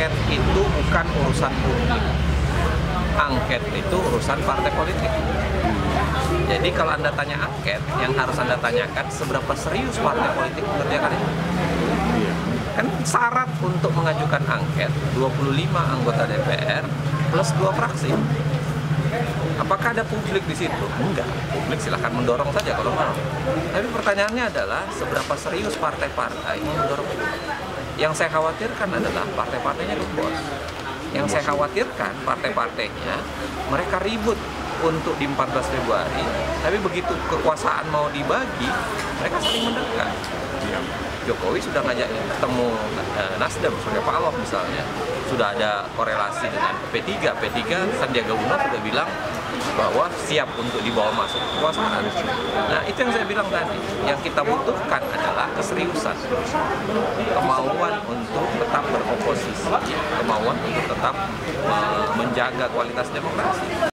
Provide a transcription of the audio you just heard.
angket itu bukan urusan publik. Angket itu urusan partai politik. Jadi kalau Anda tanya angket, yang harus Anda tanyakan seberapa serius partai politik mengerjakan itu. Kan syarat untuk mengajukan angket 25 anggota DPR plus 2 fraksi. Apakah ada publik di situ? Enggak. Publik silahkan mendorong saja kalau mau. Tapi pertanyaannya adalah seberapa serius partai-partai mendorong itu. Yang saya khawatirkan adalah partai-partainya gembos. Yang saya khawatirkan partai-partainya mereka ribut untuk di 14 Februari, tapi begitu kekuasaan mau dibagi, mereka saling mendekat. Jokowi sudah ngajak ketemu Nasdem, Surya Paloh misalnya, sudah ada korelasi dengan P3. Sandiaga Uno sudah bilang bahwa siap untuk dibawa masuk kekuasaan. Nah, itu yang saya bilang tadi. Yang kita butuhkan adalah keseriusan, kemauan untuk tetap beroposisi, kemauan untuk tetap menjaga kualitas demokrasi.